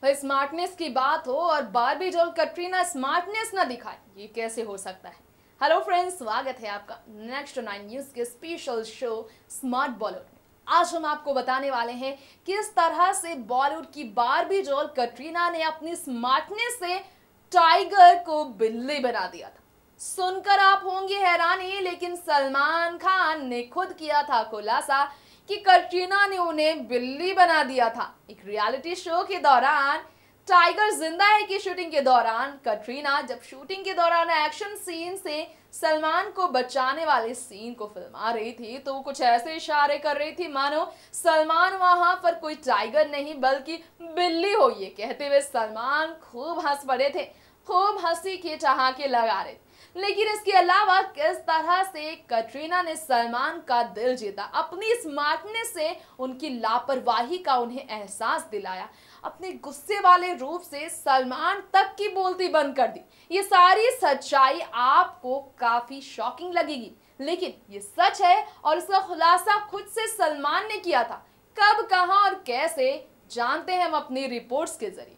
भाई स्मार्टनेस की बात हो और बारबी डॉल कटरीना स्मार्टनेस ना दिखाए, ये कैसे हो सकता है। हेलो फ्रेंड्स, स्वागत है आपका नेक्स्ट 9 न्यूज के स्पेशल शो स्मार्ट बॉलीवुड में। आज हम आपको बताने वाले हैं किस तरह से बॉलीवुड की बारबी डॉल कटरीना ने अपनी स्मार्टनेस से टाइगर को बिल्ली बना दिया था। सुनकर आप होंगे हैरानी, लेकिन सलमान खान ने खुद किया था खुलासा कि कटरीना ने उन्हें बिल्ली बना दिया था। एक रियलिटी शो के दौरान टाइगर जिंदा है की शूटिंग के दौरान कटरीना जब शूटिंग के दौरान एक्शन सीन से सलमान को बचाने वाले सीन को फिल्मा रही थी, तो वो कुछ ऐसे इशारे कर रही थी मानो सलमान वहां पर कोई टाइगर नहीं बल्कि बिल्ली हो। ये कहते हुए सलमान खूब हंस पड़े थे, खूब हंसी के ठहाके लगा रहे थे। लेकिन इसके अलावा किस तरह से कटरीना ने सलमान का दिल जीता, अपनी स्मार्टनेस से उनकी लापरवाही का उन्हें एहसास दिलाया, अपने गुस्से वाले रूप से सलमान तक की बोलती बंद कर दी। ये सारी सच्चाई आपको काफी शॉकिंग लगेगी, लेकिन ये सच है और इसका खुलासा खुद से सलमान ने किया था। कब, कहां और कैसे, जानते हैं हम अपनी रिपोर्ट्स के जरिए।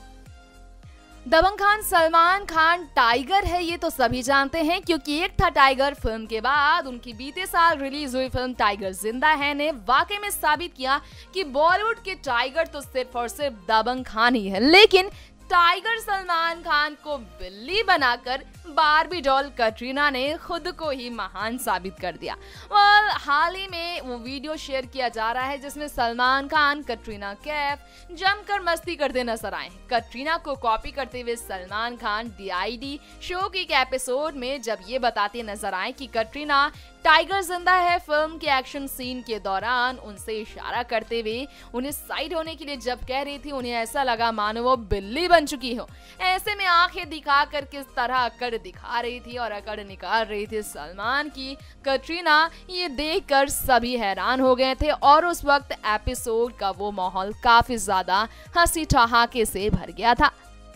दबंग खान सलमान खान टाइगर है, ये तो सभी जानते हैं, क्योंकि एक था टाइगर फिल्म के बाद उनकी बीते साल रिलीज हुई फिल्म टाइगर जिंदा है ने वाकई में साबित किया कि बॉलीवुड के टाइगर तो सिर्फ और सिर्फ दबंग खान ही है। लेकिन टाइगर सलमान खान को बिल्ली बनाकर बारबी डॉल कटरीना ने खुद को ही महान साबित कर दिया। हाल ही में वो वीडियो शेयर किया जा रहा है जिसमें सलमान खान कटरीना कैफ जमकर मस्ती करते नजर आए। कटरीना को कॉपी करते हुए सलमान खान DID शो के एक एपिसोड में जब ये बताते नजर आए कि कटरीना टाइगर जिंदा है फिल्म के एक्शन सीन के दौरान उनसे इशारा करते हुए उन्हें साइड होने के लिए जब कह रही थी, उन्हें ऐसा लगा मानो वो बिल्ली बन चुकी हो। ऐसे में आंखें दिखाकर किस तरह अकड़ दिखा रही थी और अकड़ निकाल रही थी सलमान की कटरीना, ये देखकर सभी हैरान हो गए थे और उस वक्त एपिसोड का वो माहौल काफी ज्यादा हंसी ठहाके से भर गया था।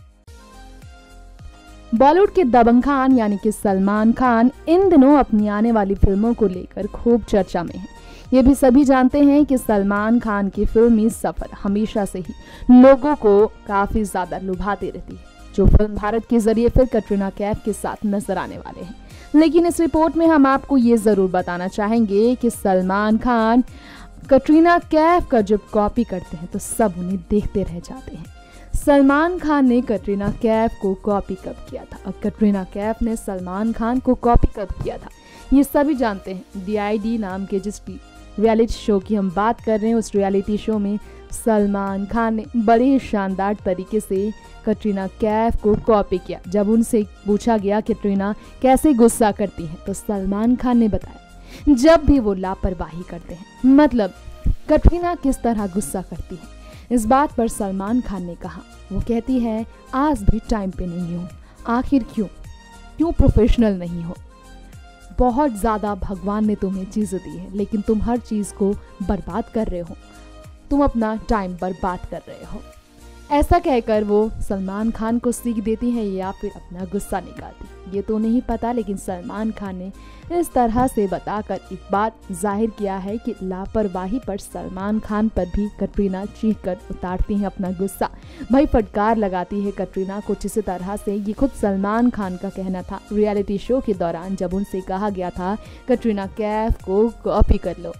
बॉलीवुड के दबंग खान यानी कि सलमान खान इन दिनों अपनी आने वाली फिल्मों को लेकर खूब चर्चा में हैं। ये भी सभी जानते हैं कि सलमान खान की फिल्मी सफर हमेशा से ही लोगों को काफी ज्यादा लुभाती रहती है, जो फिल्म भारत के जरिए फिर कटरीना कैफ के साथ नजर आने वाले हैं। लेकिन इस रिपोर्ट में हम आपको ये जरूर बताना चाहेंगे कि सलमान खान कटरीना कैफ का जब कॉपी करते हैं तो सब उन्हें देखते रह जाते हैं। सलमान खान ने कटरीना कैफ को कॉपी कब किया था और कटरीना कैफ ने सलमान खान को कॉपी कब किया था, ये सभी जानते हैं। DID नाम के जिस रियलिटी शो की हम बात कर रहे हैं, उस रियलिटी शो में सलमान खान ने बड़े ही शानदार तरीके से कटरीना कैफ को कॉपी किया। जब उनसे पूछा गया कटरीना कैसे गुस्सा करती हैं, तो सलमान खान ने बताया जब भी वो लापरवाही करते हैं, मतलब कटरीना किस तरह गुस्सा करती है। इस बात पर सलमान खान ने कहा, वो कहती है आज भी टाइम पे नहीं हो, आखिर क्यों प्रोफेशनल नहीं हो। बहुत ज़्यादा भगवान ने तुम्हें चीज़ें दी है, लेकिन तुम हर चीज़ को बर्बाद कर रहे हो, तुम अपना टाइम बर्बाद कर रहे हो। ऐसा कहकर वो सलमान खान को सीख देती हैं या फिर अपना गुस्सा निकालती, ये तो नहीं पता, लेकिन सलमान खान ने इस तरह से बताकर एक बात जाहिर किया है कि लापरवाही पर सलमान खान पर भी कटरीना चीख कर उतारती हैं अपना गुस्सा। भाई फटकार लगाती है कटरीना कुछ इसी तरह से। ये खुद सलमान खान का कहना था रियलिटी शो के दौरान जब उनसे कहा गया था कटरीना कैफ को कॉपी कर लो।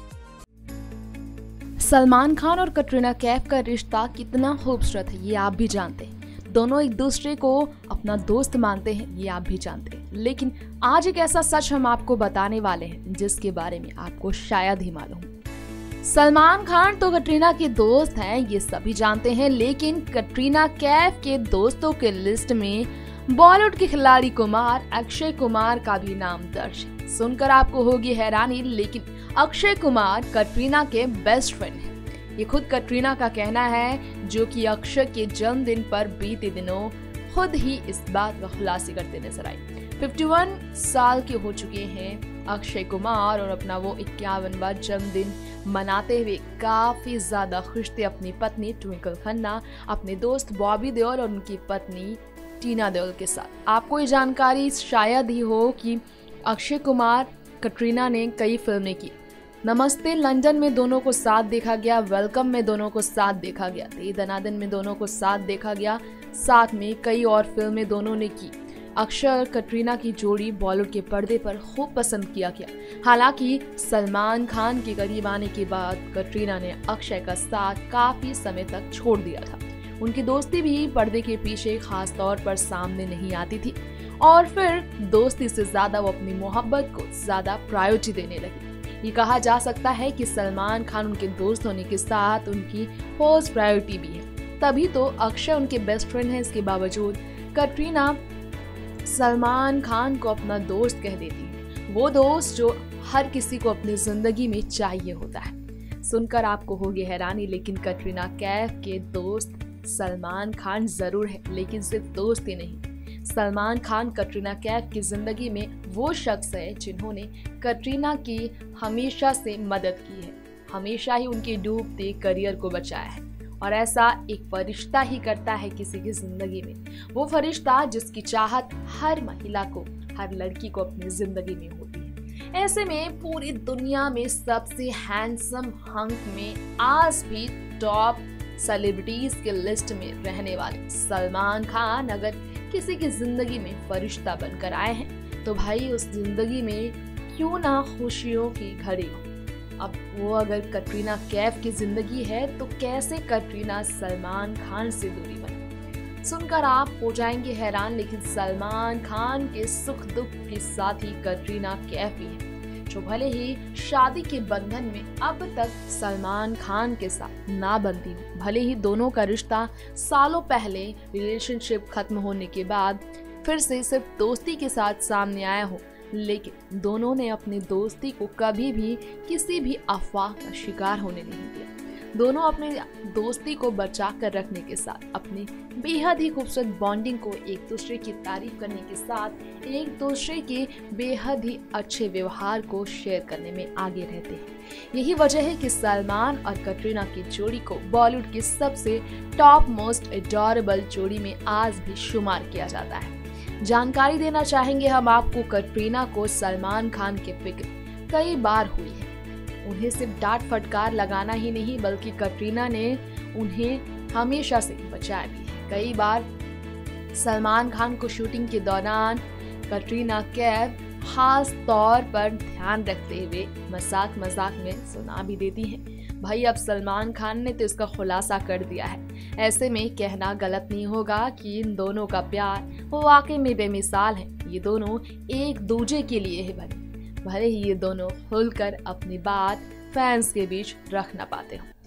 सलमान खान और कटरीना कैफ का रिश्ता कितना खूबसूरत है ये आप भी जानते हैं। दोनों एक दूसरे को अपना दोस्त मानते हैं, ये आप भी जानते हैं। लेकिन आज एक ऐसा सच हम आपको बताने वाले हैं जिसके बारे में आपको शायद ही मालूम हो। सलमान खान तो कटरीना के दोस्त हैं, ये सभी जानते हैं, लेकिन कटरीना कैफ के दोस्तों के लिस्ट में बॉलीवुड के खिलाड़ी कुमार अक्षय कुमार का भी नाम दर्ज है। सुनकर आपको होगी हैरानी, लेकिन अक्षय कुमार कटरीना के बेस्ट फ्रेंड हैं। ये खुद कटरीना का कहना है, जो कि अक्षय के जन्मदिन पर बीते दिनों खुद ही इस बात का खुलासा करते नजर आई। 51 साल के हो चुके हैं अक्षय कुमार और अपना वो 51वां जन्मदिन मनाते हुए काफी ज्यादा खुश थे अपनी पत्नी ट्विंकल खन्ना, अपने दोस्त बॉबी देओल और उनकी पत्नी टीना देओल के साथ। आपको ये जानकारी शायद ही हो कि अक्षय कुमार कटरीना ने कई फिल्में की, नमस्ते लंदन में दोनों को साथ देखा गया, वेलकम में दोनों को साथ देखा गया, दे दनादन में दोनों को साथ देखा गया, साथ में कई और फिल्में दोनों ने की। अक्षय और कटरीना की जोड़ी बॉलीवुड के पर्दे पर खूब पसंद किया गया। हालांकि सलमान खान के करीब आने के बाद कटरीना ने अक्षय का साथ काफी समय तक छोड़ दिया था। उनकी दोस्ती भी पर्दे के पीछे खास तौर पर सामने नहीं आती थी और फिर दोस्ती से ज्यादा वो अपनी मोहब्बत को ज्यादा प्रायोरिटी देने लगी। ये कहा जा सकता है कि सलमान खान उनके दोस्त होने के साथ उनकी फर्स्ट प्रायोरिटी भी है, तभी तो अक्षय उनके बेस्ट फ्रेंड हैं। इसके बावजूद कटरीना सलमान खान को अपना दोस्त कह देती है, वो दोस्त जो हर किसी को अपनी जिंदगी में चाहिए होता है। सुनकर आपको होगी हैरानी, लेकिन कटरीना कैफ के दोस्त सलमान खान जरूर है, लेकिन सिर्फ दोस्त ही नहीं। सलमान खान कटरीना कैफ की जिंदगी में वो शख्स है जिन्होंने कटरीना की हमेशा से मदद की है, हमेशा ही उनके डूबते करियर को बचाया है। और ऐसा एक फरिश्ता ही करता है किसी की जिंदगी में, वो फरिश्ता जिसकी चाहत हर महिला को, हर लड़की को अपनी जिंदगी में होती है। ऐसे में पूरी दुनिया में सबसे हैंडसम हंक में आज भी टॉप सेलिब्रिटीज के लिस्ट में रहने वाले सलमान खान अगर किसी की जिंदगी में फरिश्ता बनकर आए हैं तो भाई उस जिंदगी में क्यों ना खुशियों की घड़ी हो। अब वो अगर कटरीना कैफ की जिंदगी है तो कैसे कटरीना सलमान खान से दूरी बनी। सुनकर आप हो जाएंगे हैरान, लेकिन सलमान खान के सुख दुख के साथ ही कटरीना कैफ भी है, जो भले ही शादी के बंधन में अब तक सलमान खान के साथ ना बंधी हो, भले ही दोनों का रिश्ता सालों पहले रिलेशनशिप खत्म होने के बाद फिर से सिर्फ दोस्ती के साथ सामने आया हो, लेकिन दोनों ने अपनी दोस्ती को कभी भी किसी भी अफवाह का शिकार होने नहीं दिया। दोनों अपनी दोस्ती को बचा कर रखने के साथ अपनी बेहद ही खूबसूरत बॉन्डिंग को एक दूसरे की तारीफ करने के साथ एक दूसरे के बेहद ही अच्छे व्यवहार को शेयर करने में आगे रहते हैं। यही वजह है कि सलमान और कटरीना की जोड़ी को बॉलीवुड की सबसे टॉप मोस्ट एडोरेबल जोड़ी में आज भी शुमार किया जाता है। जानकारी देना चाहेंगे हम आपको, कटरीना को सलमान खान के फिक्र कई बार हुई है। उन्हें सिर्फ डांट फटकार लगाना ही नहीं बल्कि कटरीना ने उन्हें हमेशा से बचाया भी है। कई बार सलमान खान को शूटिंग के दौरान कटरीना कैफ खास तौर पर ध्यान रखते हुए मजाक में सुना भी देती हैं। भाई अब सलमान खान ने तो इसका खुलासा कर दिया है। ऐसे में कहना गलत नहीं होगा कि इन दोनों का प्यार वाकई में बेमिसाल है। ये दोनों एक दूजे के लिए है, भले ही ये दोनों खुलकर अपनी बात फैंस के बीच रख ना पाते हो।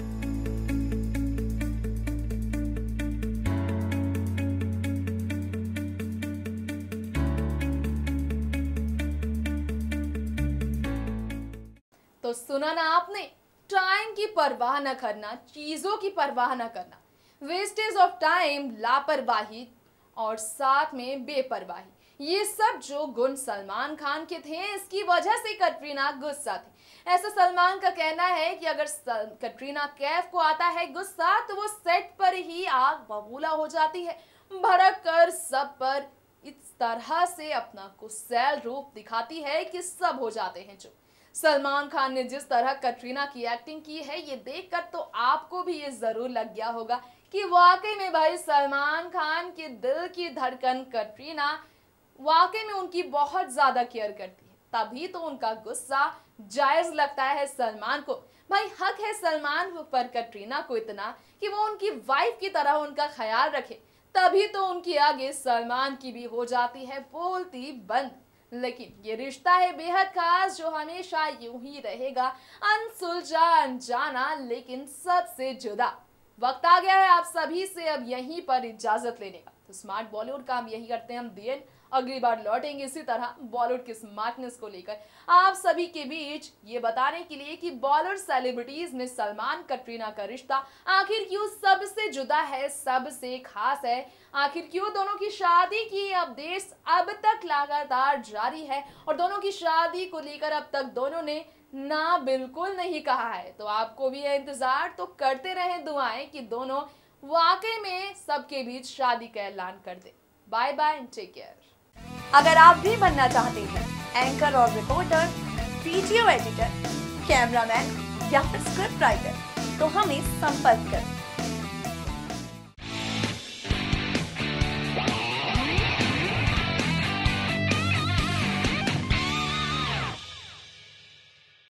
तो सुना ना आपने, टाइम की परवाह न करना, चीजों की परवाह न करना, वेस्टेज ऑफ टाइम, लापरवाही और साथ में बेपरवाही, ये सब जो गुण सलमान खान के थे इसकी वजह से कटरीना गुस्सा थी। ऐसा सलमान का कहना है कि अगर कटरीना कैफ को आता है गुस्सा तो वो सेट पर ही आग बबूला हो जाती है, भड़क कर सब पर इस तरह से अपना गुस्सैल रूप दिखाती है कि सब हो जाते हैं चुप। सलमान खान ने जिस तरह कटरीना की एक्टिंग की है ये देखकर तो आपको भी ये जरूर लग गया होगा कि वाकई में भाई सलमान खान के दिल की धड़कन कटरीना वाकई में उनकी बहुत ज्यादा केयर करती है, तभी तो उनका गुस्सा जायज लगता है सलमान को। भाई हक है सलमान पर कटरीना को इतना कि वो उनकी वाइफ की तरह उनका ख्याल रखे, तभी तो उनकी आगे सलमान की भी हो जाती है बोलती बंद। लेकिन ये रिश्ता है बेहद खास जो हमेशा यूं ही रहेगा, अनसुलझा अनजाना लेकिन सबसे जुदा। वक्त आ गया है आप सभी से अब यहीं पर इजाजत लेने का। तो स्मार्ट बॉलीवुड का हम यही करते हैं, हम दी एंड। अगली बार लौटेंगे इसी तरह बॉलीवुड की स्मार्टनेस को लेकर आप सभी के बीच ये बताने के लिए कि बॉलीवुड सेलिब्रिटीज में सलमान कटरीना का रिश्ता आखिर क्यों सबसे जुदा है, सबसे खास है, आखिर क्यों दोनों की शादी की अपडेट्स अब तक लगातार जारी है और दोनों की शादी को लेकर अब तक दोनों ने ना बिल्कुल नहीं कहा है। तो आपको भी है इंतजार, तो करते रहें दुआएं कि दोनों वाकई में सबके बीच शादी का ऐलान कर दे। Bye bye and take care. अगर आप भी बनना चाहते हैं एंकर और रिपोर्टर, वीडियो एडिटर, कैमरामैन या फिर स्क्रिप्ट राइटर, तो हमें संपर्क करें।